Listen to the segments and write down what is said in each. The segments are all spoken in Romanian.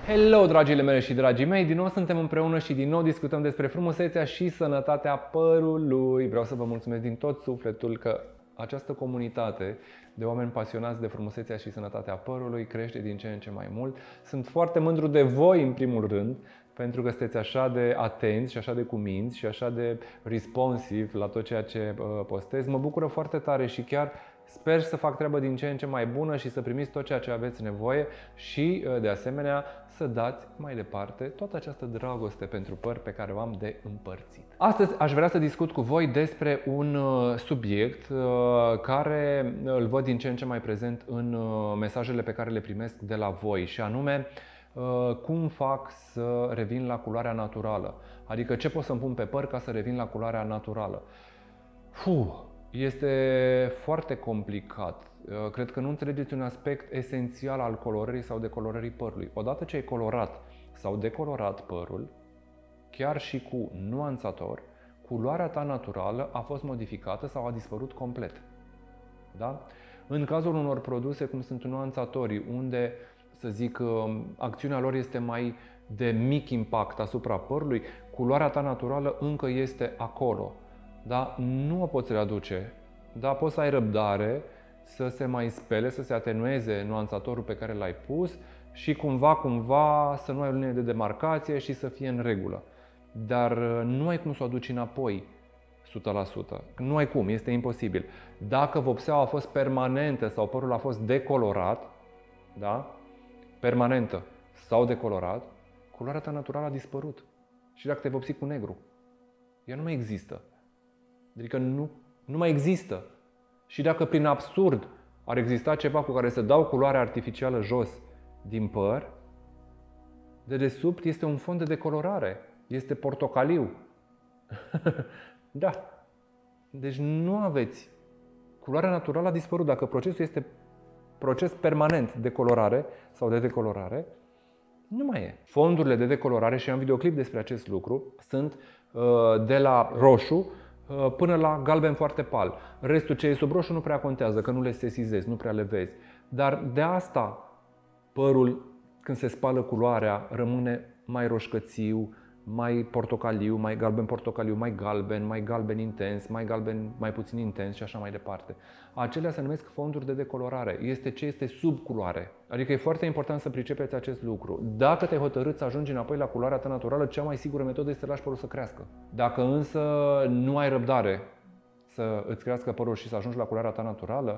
Hello, dragile mele și dragii mei! Din nou suntem împreună și din nou discutăm despre frumusețea și sănătatea părului. Vreau să vă mulțumesc din tot sufletul că această comunitate de oameni pasionați de frumusețea și sănătatea părului crește din ce în ce mai mult. Sunt foarte mândru de voi, în primul rând, pentru că sunteți așa de atenți și așa de cuminți și așa de responsive la tot ceea ce postez. Mă bucură foarte tare și chiar sper să fac treabă din ce în ce mai bună și să primiți tot ceea ce aveți nevoie și, de asemenea, să dați mai departe toată această dragoste pentru păr pe care o am de împărțit. Astăzi aș vrea să discut cu voi despre un subiect care îl văd din ce în ce mai prezent în mesajele pe care le primesc de la voi, și anume cum fac să revin la culoarea naturală. Adică ce pot să-mi pun pe păr ca să revin la culoarea naturală. Este foarte complicat. Cred că nu înțelegeți un aspect esențial al colorării sau decolorării părului. Odată ce ai colorat sau decolorat părul, chiar și cu nuanțator, culoarea ta naturală a fost modificată sau a dispărut complet. Da? În cazul unor produse cum sunt nuanțatorii, unde, să zic, acțiunea lor este mai de mic impact asupra părului, culoarea ta naturală încă este acolo. Da? Nu o poți readuce. Da? Poți să ai răbdare să se mai spele, să se atenueze nuanțatorul pe care l-ai pus și cumva să nu ai o linie de demarcație și să fie în regulă. Dar nu ai cum să o aduci înapoi 100%. Nu ai cum, este imposibil. Dacă vopseaua a fost permanentă sau părul a fost decolorat, da? Permanentă sau decolorat, culoarea ta naturală a dispărut. Și dacă te-ai vopsit cu negru, ea nu mai există. Adică nu mai există. Și dacă prin absurd ar exista ceva cu care să dau culoarea artificială jos din păr, dedesubt este un fond de decolorare. Este portocaliu. Da. Deci nu aveți. Culoarea naturală a dispărut. Dacă procesul este proces permanent de colorare sau de decolorare, nu mai e. Fondurile de decolorare, și am videoclip despre acest lucru, sunt de la roșu până la galben foarte pal. Restul ce e sub roșu nu prea contează, că nu le sesizezi, nu prea le vezi. Dar de asta părul, când se spală culoarea, rămâne mai roșcățiu, mai portocaliu, mai galben portocaliu, mai galben intens, mai galben mai puțin intens și așa mai departe. Acelea se numesc fonduri de decolorare. Este ce este sub culoare. Adică e foarte important să pricepeți acest lucru. Dacă te-ai hotărât să ajungi înapoi la culoarea ta naturală, cea mai sigură metodă este să lași părul să crească. Dacă însă nu ai răbdare să îți crească părul și să ajungi la culoarea ta naturală,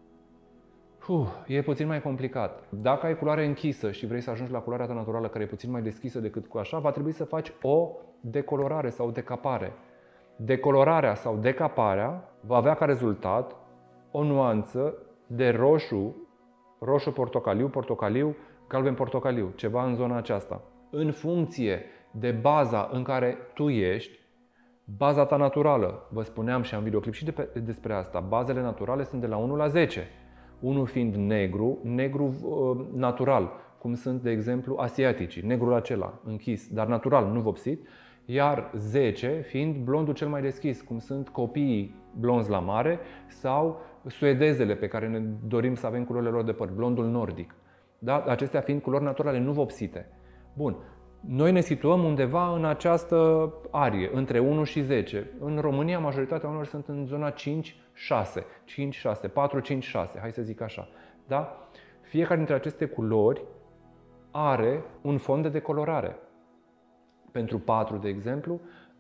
e puțin mai complicat. Dacă ai culoare închisă și vrei să ajungi la culoarea ta naturală, care e puțin mai deschisă decât cu așa, va trebui să faci o decolorare sau decapare. Decolorarea sau decaparea va avea ca rezultat o nuanță de roșu, roșu-portocaliu, portocaliu, galben-portocaliu, ceva în zona aceasta. În funcție de baza în care tu ești, baza ta naturală, vă spuneam și am videoclip și despre asta, bazele naturale sunt de la 1 la 10. 1 fiind negru natural, cum sunt, de exemplu, asiaticii, negrul acela, închis, dar natural, nu vopsit, iar 10 fiind blondul cel mai deschis, cum sunt copiii blonzi la mare sau suedezele pe care ne dorim să avem culorile lor de păr, blondul nordic. Da? Acestea fiind culori naturale, nu vopsite. Bun. Noi ne situăm undeva în această arie, între 1 și 10. În România, majoritatea oamenilor sunt în zona 5-6. 5-6, 4-5-6, hai să zic așa. Da? Fiecare dintre aceste culori are un fond de decolorare. Pentru 4, de exemplu,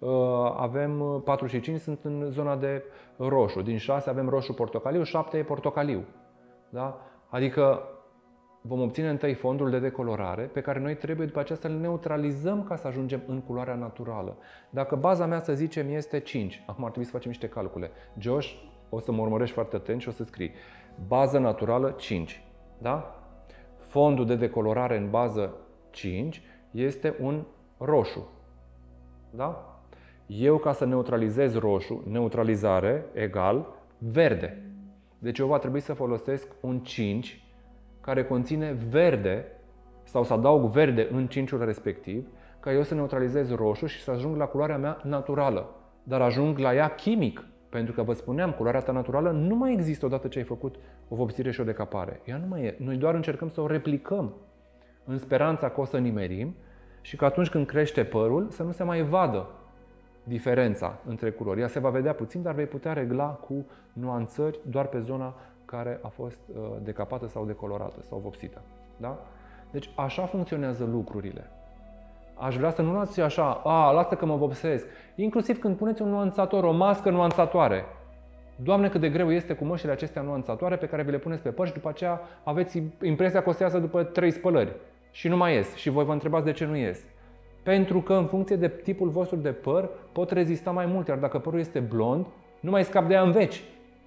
avem 4 și 5 sunt în zona de roșu. Din 6 avem roșu portocaliu, 7 e portocaliu. Da? Adică vom obține întâi fondul de decolorare pe care noi trebuie după aceea să-l neutralizăm ca să ajungem în culoarea naturală. Dacă baza mea, să zicem, este 5, acum ar trebui să facem niște calcule. Josh, o să mă urmărești foarte atent și o să scrii bază naturală 5. Da? Fondul de decolorare în bază 5 este un roșu. Da? Eu, ca să neutralizez roșu, neutralizare egal verde. Deci eu va trebui să folosesc un 5 care conține verde sau să adaug verde în 5-ul respectiv, ca eu să neutralizez roșu și să ajung la culoarea mea naturală. Dar ajung la ea chimic, pentru că vă spuneam, culoarea ta naturală nu mai există odată ce ai făcut o vopsire și o decapare. Ea nu mai e. Noi doar încercăm să o replicăm. în speranța că o să nimerim și că atunci când crește părul să nu se mai vadă diferența între culori. Ea se va vedea puțin, dar vei putea regla cu nuanțări doar pe zona care a fost decapată sau decolorată sau vopsită. Da? Deci așa funcționează lucrurile. Aș vrea să nu luați așa, lasă că mă vopsesc. Inclusiv când puneți un nuanțator, o mască nuanțatoare. Doamne, cât de greu este cu măștile acestea nuanțatoare pe care vi le puneți pe păr și după aceea aveți impresia că o să iasă după 3 spălări. Și nu mai ies. Și voi vă întrebați de ce nu ies. Pentru că în funcție de tipul vostru de păr pot rezista mai mult, iar dacă părul este blond, nu mai scap de ea în veci.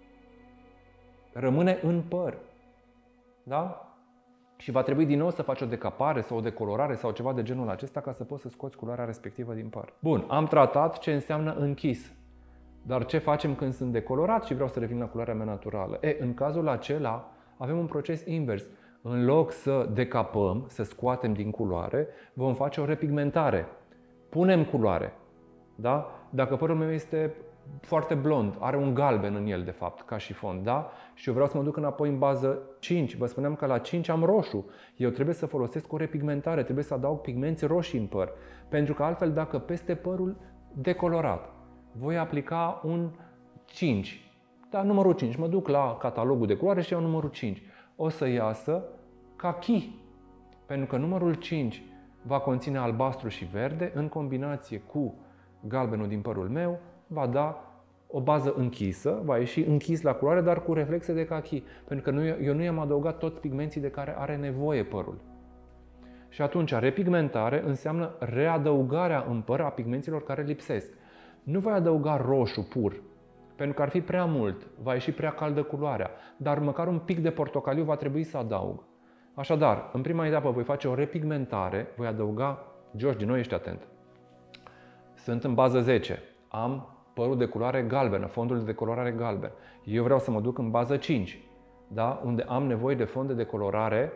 Rămâne în păr. Da? Și va trebui din nou să faci o decapare sau o decolorare sau ceva de genul acesta ca să poți să scoți culoarea respectivă din păr. Bun, am tratat ce înseamnă închis. Dar ce facem când sunt decolorat și vreau să revin la culoarea mea naturală? În cazul acela avem un proces invers. În loc să decapăm, să scoatem din culoare, vom face o repigmentare. Punem culoare. Da? Dacă părul meu este foarte blond, are un galben în el de fapt, ca și fond, da? Și eu vreau să mă duc înapoi în bază 5. Vă spuneam că la 5 am roșu. Eu trebuie să folosesc o repigmentare, trebuie să adaug pigmenți roșii în păr. Pentru că altfel, dacă peste părul decolorat voi aplica un 5, da, numărul 5, mă duc la catalogul de culoare și iau numărul 5, o să iasă kaki. Pentru că numărul 5 va conține albastru și verde, în combinație cu galbenul din părul meu, va da o bază închisă, va ieși închis la culoare, dar cu reflexe de kaki. Pentru că eu nu i-am adăugat toți pigmenții de care are nevoie părul. Și atunci, repigmentare înseamnă readăugarea în păr a pigmenților care lipsesc. Nu voi adăuga roșu pur, pentru că ar fi prea mult, va ieși prea caldă culoarea, dar măcar un pic de portocaliu va trebui să adaug. Așadar, în prima etapă voi face o repigmentare, voi adăuga, George, din nou ești atent. Sunt în bază 10, am părul de culoare galbenă, fondul de decolorare galben. Eu vreau să mă duc în bază 5, da? Unde am nevoie de fond de decolorare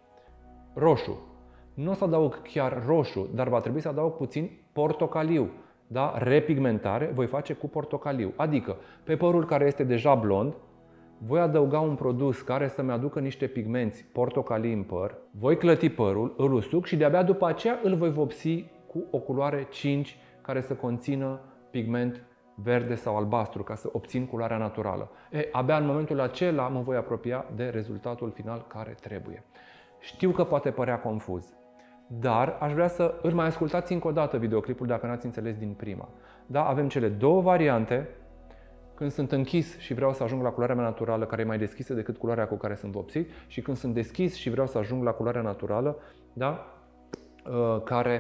roșu. Nu o să adaug chiar roșu, dar va trebui să adaug puțin portocaliu. Da? Repigmentare voi face cu portocaliu. Adică, pe părul care este deja blond, voi adăuga un produs care să-mi aducă niște pigmenți portocalii în păr, voi clăti părul, îl usuc și de-abia după aceea îl voi vopsi cu o culoare 5 care să conțină pigment verde sau albastru ca să obțin culoarea naturală. Abia în momentul acela mă voi apropia de rezultatul final care trebuie. Știu că poate părea confuz, dar aș vrea să îl mai ascultați încă o dată videoclipul dacă n-ați înțeles din prima. Da? Avem cele două variante. Când sunt închis și vreau să ajung la culoarea mea naturală, care e mai deschisă decât culoarea cu care sunt vopsit, și când sunt deschis și vreau să ajung la culoarea naturală, da? Care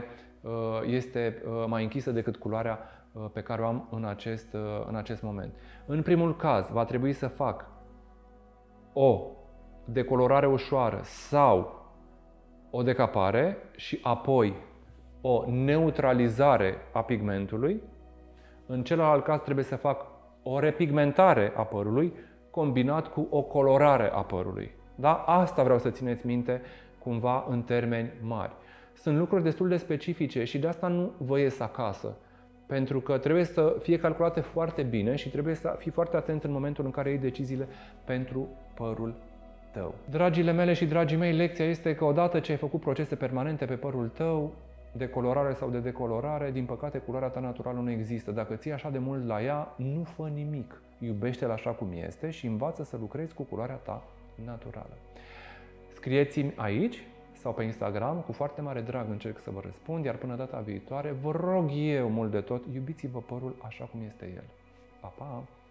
este mai închisă decât culoarea pe care o am în acest moment. În primul caz, va trebui să fac o decolorare ușoară sau o decapare și apoi o neutralizare a pigmentului. În celălalt caz trebuie să fac o repigmentare a părului combinat cu o colorare a părului. Da? Asta vreau să țineți minte cumva în termeni mari. Sunt lucruri destul de specifice și de asta nu vă ies acasă. Pentru că trebuie să fie calculate foarte bine și trebuie să fii foarte atent în momentul în care iei deciziile pentru părul tău. Dragile mele și dragii mei, lecția este că odată ce ai făcut procese permanente pe părul tău, de colorare sau de decolorare, din păcate culoarea ta naturală nu există. Dacă ții așa de mult la ea, nu fă nimic. Iubește-l așa cum este și învață să lucrezi cu culoarea ta naturală. Scrieți-mi aici sau pe Instagram, cu foarte mare drag încerc să vă răspund, iar până data viitoare, vă rog eu mult de tot, iubiți-vă părul așa cum este el. Pa, pa!